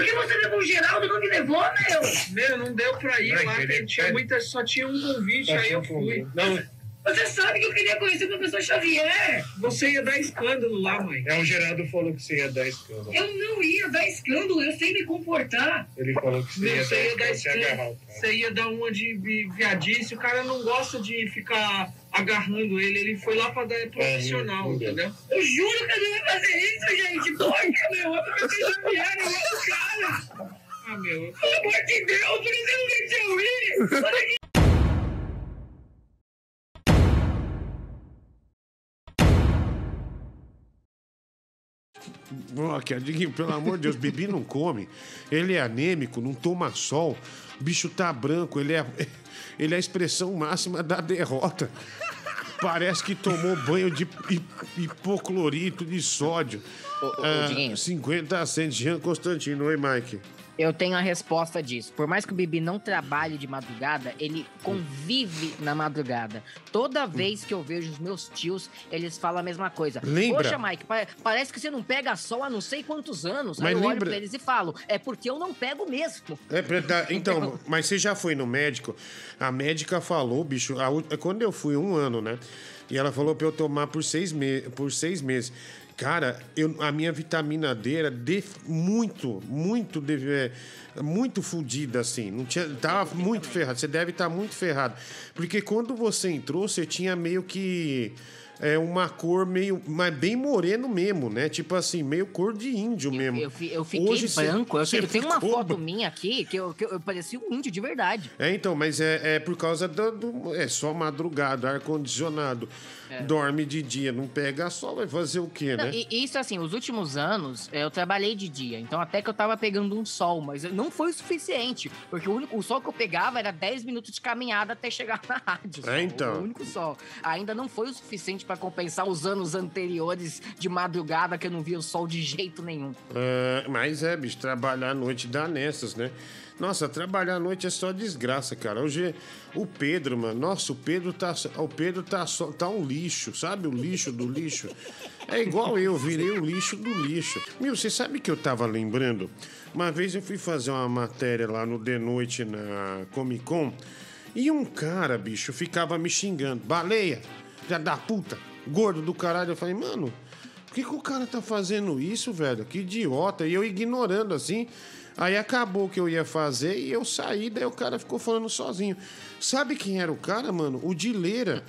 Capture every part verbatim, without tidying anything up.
Por que você levou o Geraldo e não me levou, meu? Meu, não deu pra ir Não, lá, ele- porque tinha muita, só tinha um convite, Só aí tinha eu um fui. convite. Não, Você sabe que eu queria conhecer o professor Xavier. você ia dar escândalo lá, mãe. É, o Geraldo falou que você ia dar escândalo. Eu não ia dar escândalo, eu sei me comportar. Ele falou que você Não, ia você dar ia dar escândalo, você ia agarrar escândalo. o cara. Você ia dar uma de vi- viadice, o cara não gosta de ficar agarrando ele, ele foi lá pra dar profissional, não deu. entendeu? Eu juro que eu não ia fazer isso, gente. Porca, meu. É o professor Xavier, eu amo o cara. Ah, meu, Pelo amor de Deus, por que você não deixa eu ir? Olha aqui. Ó, que Diguinho, pelo amor de Deus, Bibi não come. Ele é anêmico, não toma sol. O bicho tá branco, ele é, ele é a expressão máxima da derrota. Parece que tomou banho de hi- hipoclorito de sódio. Ô, ô, Ah, Diguinho. cinquenta centos, Jean Constantino. Oi, Mike. Eu tenho a resposta disso. Por mais que o Bibi não trabalhe de madrugada, ele convive na madrugada. Toda vez que eu vejo os meus tios, eles falam a mesma coisa. Lembra? Poxa, Mike, pa- parece que você não pega sol há não sei quantos anos. Aí Mas eu olho lembra- pra eles e falo, é porque eu não pego mesmo. É verdade. Então, mas você já foi no médico? A médica falou, bicho, a ú- quando eu fui um ano, né? E ela falou pra eu tomar por seis, me... por seis meses. Cara, eu, a minha vitamina D era de... muito, muito, de... é, muito fodida, assim. Não tinha... Tava muito ferrado. Você deve estar muito ferrado. Porque quando você entrou, você tinha meio que... É uma cor meio... Mas bem moreno mesmo, né? Tipo assim, meio cor de índio mesmo. Eu, fi- eu fiquei Hoje você- branco. Eu, você eu tenho uma ficou foto branco. minha aqui que eu, que eu, eu parecia um índio de verdade. É, então, mas é, é por causa do, do- É só madrugada, ar-condicionado. Dorme de dia, não pega sol, vai fazer o quê, Não, né? e isso, assim, os últimos anos eu trabalhei de dia, então até que eu tava pegando um sol, mas não foi o suficiente, porque o, único, o sol que eu pegava era dez minutos de caminhada até chegar na rádio. É, só, então. O único sol. Ainda não foi o suficiente pra compensar os anos anteriores de madrugada que eu não via o sol de jeito nenhum. É, mas é, bicho, trabalhar à noite dá nessas, né? Nossa, trabalhar à noite é só desgraça, cara. Hoje, o Pedro, mano, nossa, o Pedro tá, o Pedro tá, só, tá um lixo, sabe? O lixo do lixo. É igual eu, virei o lixo do lixo. Meu, você sabe que eu tava lembrando? Uma vez eu fui fazer uma matéria lá no The Noite na Comic Con e um cara, bicho, ficava me xingando. Baleia, filha da puta, gordo do caralho. Eu falei, mano, por que, que o cara tá fazendo isso, velho? Que idiota. E eu ignorando assim. Aí acabou o que eu ia fazer e eu saí, daí o cara ficou falando sozinho. Sabe quem era o cara, mano? O Dileira.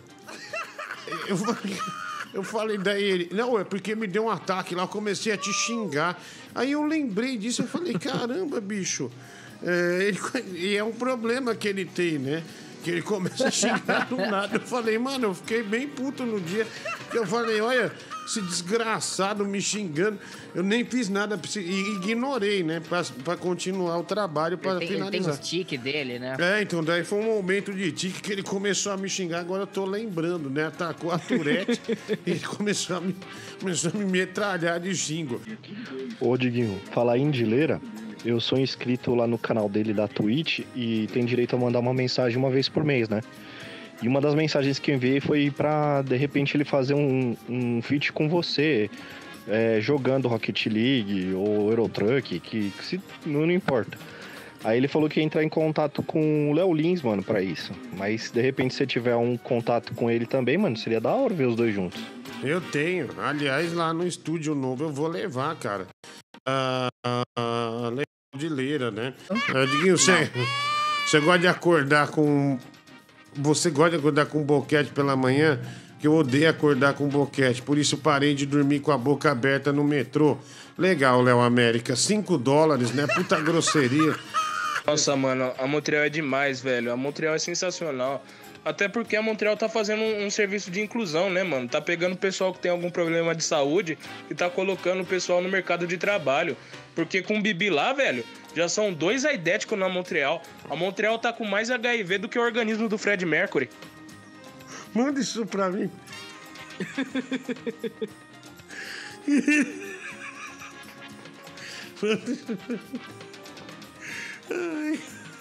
Eu falei, eu falei daí ele. Não, é porque me deu um ataque lá, eu comecei a te xingar. Aí eu lembrei disso, eu falei, caramba, bicho. É, ele- e é um problema que ele tem, né? Que ele começa a xingar do nada. Eu falei, mano, eu fiquei bem puto no dia. Que eu falei, olha, esse desgraçado me xingando. Eu nem fiz nada pra- e ignorei, né? Pra, pra continuar o trabalho, pra Ele tem, ele tem finalizar. os tique dele, né? É, então daí foi um momento de tique que ele começou a me xingar, agora eu tô lembrando, né? Atacou a Tourette e ele começou a, me, começou a me metralhar de xingo. Ô, Diguinho, falar em Dileira, eu sou inscrito lá no canal dele da Twitch e tem direito a mandar uma mensagem uma vez por mês, né? E uma das mensagens que eu enviei foi pra, de repente, ele fazer um, um feat com você, é, jogando Rocket League ou Eurotruck, que, que se, não, não importa. Aí ele falou que ia entrar em contato com o Léo Lins, mano, pra isso. Mas, de repente, se você tiver um contato com ele também, mano, seria da hora ver os dois juntos. Eu tenho. Aliás, lá no estúdio novo eu vou levar, cara. A, a, a Léo de Leira, né? É, Diguinho, você, você gosta de acordar com... Você gosta de acordar com boquete pela manhã? Que eu odeio acordar com boquete. Por isso parei de dormir com a boca aberta no metrô. Legal, Léo América. Cinco dólares, né? Puta grosseria. Nossa, mano, a Montreal é demais, velho. A Montreal é sensacional. Até porque a Montreal tá fazendo um, um serviço de inclusão, né, mano? Tá pegando o pessoal que tem algum problema de saúde e tá colocando o pessoal no mercado de trabalho. Porque com o Bibi lá, velho, já são dois aidéticos na Montreal. A Montreal tá com mais H I V do que o organismo do Fred Mercury. Manda isso pra mim. Ai.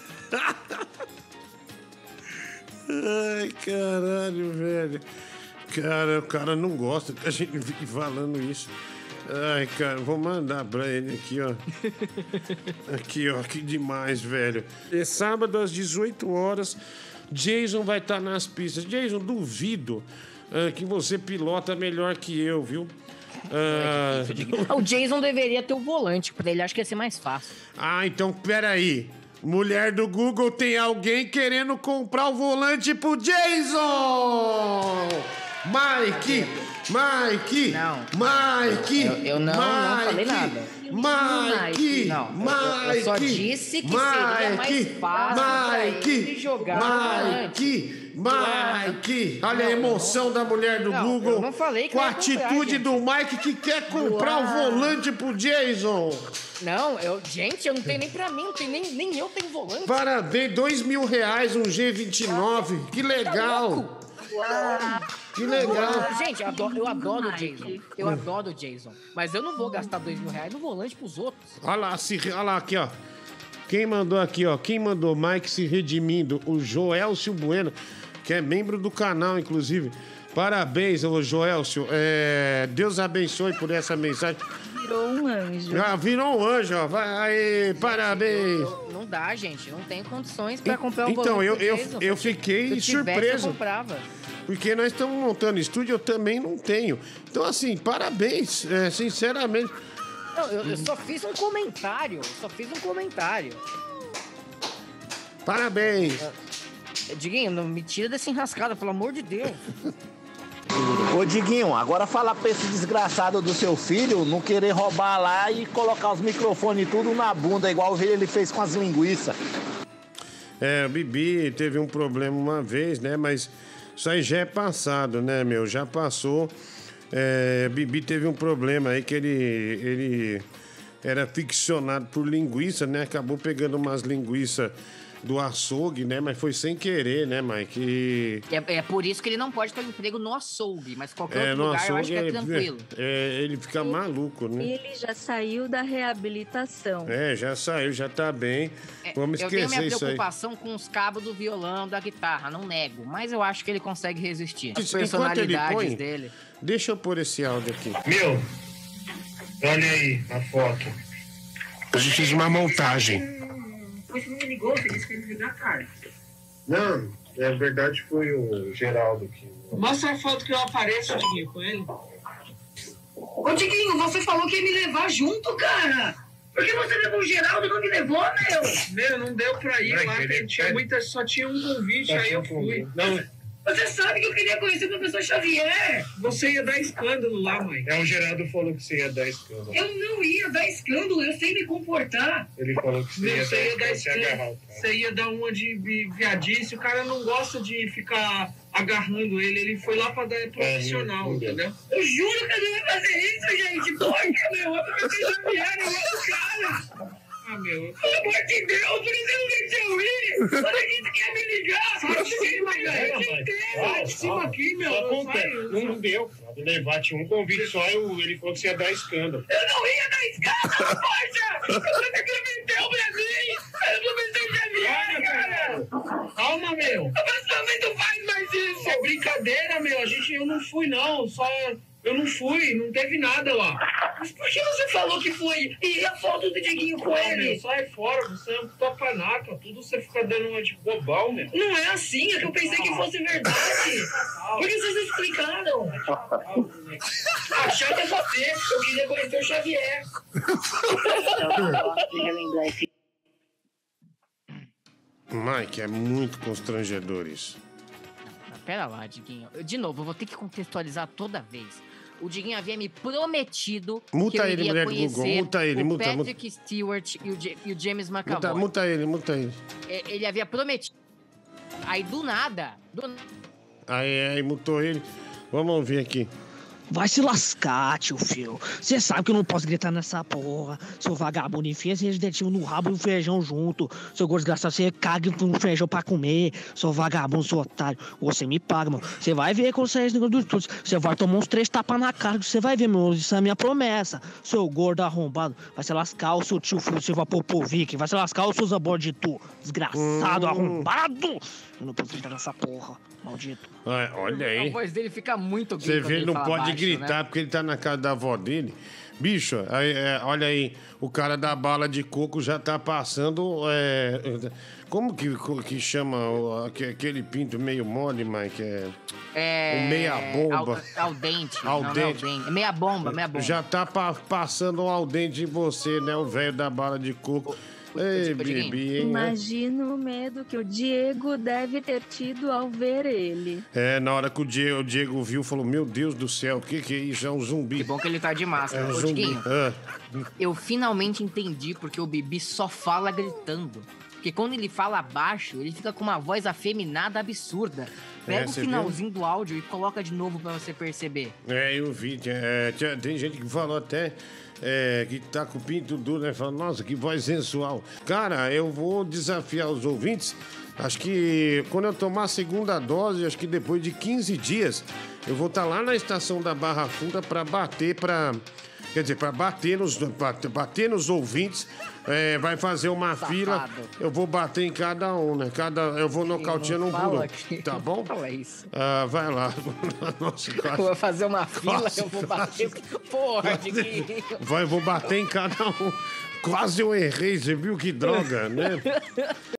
Ai, caralho, velho. Cara, o cara não gosta que a gente fique falando isso. Ai, cara, vou mandar pra ele aqui, ó. Aqui, ó, que demais, velho. É sábado às dezoito horas. Jason vai estar nas pistas. Jason, duvido uh, que você pilota melhor que eu, viu? Uh... O Jason deveria ter o volante pra ele, acho que ia ser mais fácil. Ah, então peraí. Mulher do Google, tem alguém querendo comprar o volante pro Jason! Mike! Mike! Não. Mike! Eu, eu não, Mike, não falei nada. Mike! Não, Mike! eu, eu só disse que Mike, seria mais fácil pra ele jogar Mike! Mike! Olha a emoção da mulher do não, Google. Eu não falei que com a ia comprar, atitude gente. do Mike que quer comprar o volante pro Jason. Não, eu, gente, eu não tenho nem pra mim, não tenho nem, nem eu tenho volante. Parabéns, dois mil reais, um G vinte e nove. Que legal. Que legal. Gente, eu adoro, eu adoro o Jason. Eu adoro o Jason. Mas eu não vou gastar dois mil reais no volante pros outros. Olha lá, se, olha lá aqui, ó. Quem mandou aqui, ó? Quem mandou Mike se redimindo? O Joelcio Bueno, que é membro do canal, inclusive. Parabéns, ô Joelcio. É, Deus abençoe por essa mensagem. Virou um anjo. Ah, virou um anjo, ó. Vai aí, parabéns. Não, não dá, gente. Não tenho condições pra comprar um então, volante eu, pro eu, Jason. eu fiquei Se eu tivesse, surpreso. eu comprava. Porque nós estamos montando estúdio, eu também não tenho. Então, assim, parabéns, é, sinceramente. Não, eu, eu só fiz um comentário. Só fiz um comentário. Parabéns. Diguinho, não me tira dessa enrascada, pelo amor de Deus. Ô Diguinho, agora fala pra esse desgraçado do seu filho não querer roubar lá e colocar os microfones tudo na bunda, igual ele fez com as linguiças. É, o Bibi teve um problema uma vez, né? Mas isso aí já é passado, né, meu? Já passou. É, Bibi teve um problema aí que ele, ele era ficcionado por linguiça, né? Acabou pegando umas linguiças do açougue, né? Mas foi sem querer, né, Mike? E... É, é por isso que ele não pode ter um emprego no açougue, mas qualquer É, outro no lugar eu acho açougue que é tranquilo. É, ele fica maluco, né? Ele já saiu da reabilitação. É, já saiu, já tá bem. É, Vamos eu tenho esquecer minha isso aí. preocupação com os cabos do violão, da guitarra, não nego. Mas eu acho que ele consegue resistir. As Enquanto ele personalidades põe, dele. Deixa eu pôr esse áudio aqui. Meu, olha aí a foto. A gente fez uma montagem. Você não me ligou, você disse que ele ligar, cara. Não, na verdade foi o Geraldo que... Mostra a foto que eu apareço, Diguinho, com ele. Ô, Diguinho, você falou que ia me levar junto, cara. Por que você levou o Geraldo e não me levou, meu? Meu, não deu pra ir Não, lá, ele- porque tinha muita, só tinha um convite, Só aí tinha eu um fui. convite. Não, Você sabe que eu queria conhecer o professor Xavier. Você ia dar escândalo lá, mãe. é o Geraldo falou que você ia dar escândalo. Eu não ia dar escândalo, eu sei me comportar. Ele falou que você ia, Não, você ia dar dar, você ia agarrar escândalo. o cara. Você ia dar uma de vi- viadice. O cara não gosta de ficar agarrando ele. Ele foi lá pra dar profissional, não deu. entendeu? Eu juro que eu não ia fazer isso, gente. Poxa, meu, eu professor Xavier, eu amo o cara. Ah, meu. Pelo amor de Deus, por isso eu não deixei eu ir. Quando a gente quer me ligar, Sai eu de cheguei cima, mais velho. gente inteira. Sai de cima aqui, meu. Só Eu acontece. saio. Não deu. Pra levar, tinha um convite só e o- ele falou que você ia dar escândalo. Eu não ia dar escândalo, poxa! Você prometeu pra mim! Eu professor Xavier, cara! Calma, meu. A pessoa não faz mais Isso isso! é brincadeira, meu. A gente, eu não fui, não. Só... Eu não fui. Não teve nada lá. Mas por que você falou que foi? E a foto do Diguinho com Ah, meu, ele? sai fora. Você é um topanaca. Tudo você fica dando uma de bobal, meu. Não é assim, é que eu pensei que fosse verdade. Por que vocês não explicaram? A chata é você, eu queria conhecer o Xavier. Mike, é muito constrangedor isso. Mas pera lá, Diguinho. Eu, de novo, eu vou ter que contextualizar toda vez. O Diguinho havia me prometido Multa que eu ele, iria mulher do conhecer Google, multa ele, o multa, Patrick Stewart e o, J- e o James McAvoy. Multa, multa ele, multa ele. É, Ele havia prometido. Aí, do nada, do Aí, aí, multou ele. Vamos ouvir aqui. Vai se lascar, tio Phil. Você sabe que eu não posso gritar nessa porra. Seu vagabundo, enfia esses dedinhos no rabo e o feijão junto. Seu gordo desgraçado, você caga no feijão pra comer. Seu vagabundo, seu otário. Você me paga, mano. Você vai ver quando sair esse negócio dos estudos. Você vai tomar uns três tapas na cara. Você vai ver, meu. Isso é a minha promessa. Seu gordo arrombado. Vai se lascar o seu tio Phil, seu Vapopovic. Vai se lascar o seu Zabor de tu. Desgraçado, Hum. arrombado. Eu não posso gritar nessa porra. Maldito. Ah, olha A aí. voz dele fica muito gay Você quando vê, ele não fala pode baixo, gritar né? porque ele tá na casa da avó dele. Bicho, aí, é, olha aí, o cara da bala de coco já tá passando. É, como que, que chama o- aque- aquele pinto meio mole, Mike? É, É... o meia bomba. Al, al dente. Al Não, não é dente. al dente. É meia bomba, meia bomba. Já tá pa- passando um al dente em você, né? O velho da bala de coco. Ei, Diguinho. Bibi, hein? Imagino o medo que o Diego deve ter tido ao ver ele. É, na hora que o Diego, o Diego viu, falou: Meu Deus do céu, o que, que é isso? É um zumbi. Que bom que ele tá de máscara. É um Ô, zumbi. Diguinho, Ah. eu finalmente entendi porque o Bibi só fala gritando. Porque quando ele fala baixo, ele fica com uma voz afeminada absurda. Pega É, o você finalzinho do áudio e coloca de novo pra você perceber. É, eu vi. É, tinha- tem gente que falou até é, que tá com o pinto duro, né? Falando, nossa, que voz sensual. Cara, eu vou desafiar os ouvintes. Acho que quando eu tomar a segunda dose, acho que depois de quinze dias, eu vou estar lá na estação da Barra Funda pra bater pra. Quer dizer, pra bater nos, bater, bater nos ouvintes. É, vai fazer uma Safado. fila. Eu vou bater em cada um, né? Cada, eu vou nocauteando um por Fala um. aqui. Tá bom? Fala isso. Ah, vai lá. Nossa, Eu quase. vou fazer uma fila, Quase, eu vou bater. Porra, Diguinho. Vai, vou bater em cada um. Quase eu errei, você viu que droga, né?